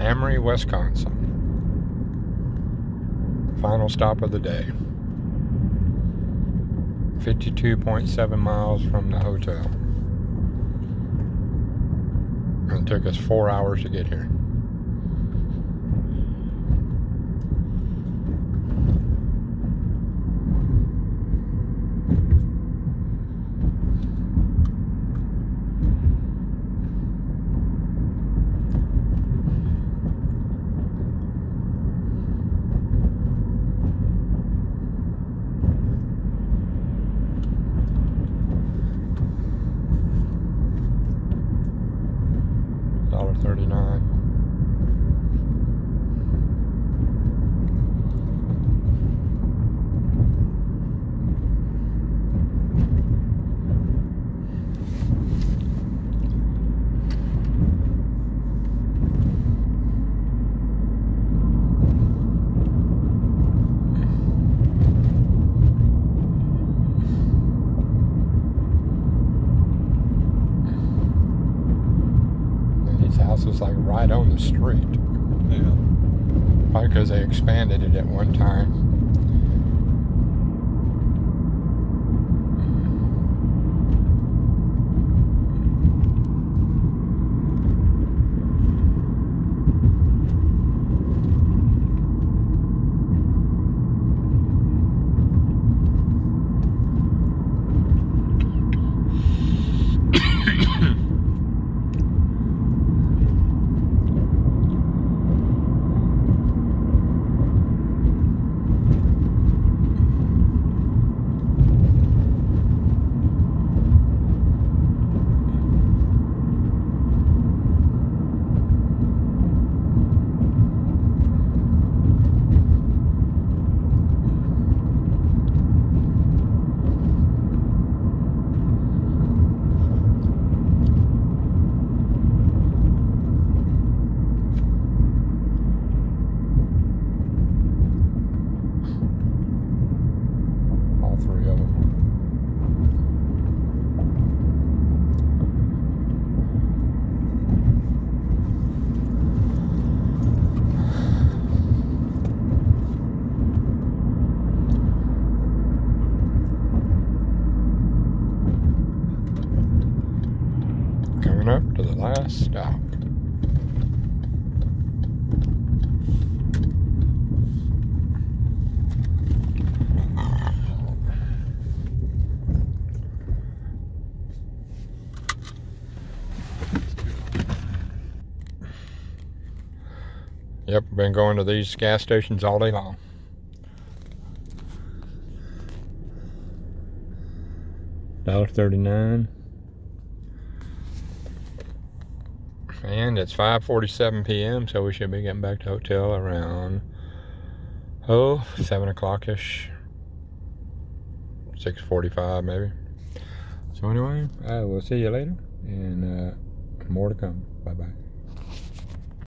Amory, Wisconsin. Final stop of the day. 52.7 miles from the hotel. And it took us 4 hours to get here. $1.39. House is like right on the street. Yeah. Probably because they expanded it at one time. Three of them. Coming up to the last stop. Yep, been going to these gas stations all day long. $1.39. And it's 5:47 p.m. so we should be getting back to the hotel around 7 o'clock-ish. 6:45 maybe. So anyway, I will see you later, and more to come. Bye-bye.